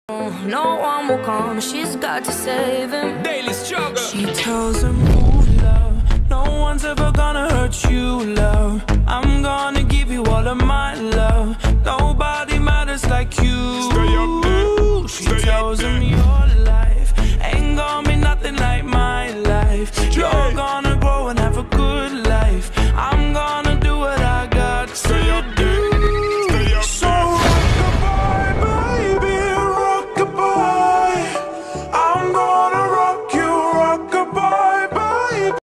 No one will come, she's got to save him. Daily struggle. She tells him, move, love. No one's ever gonna hurt you, love.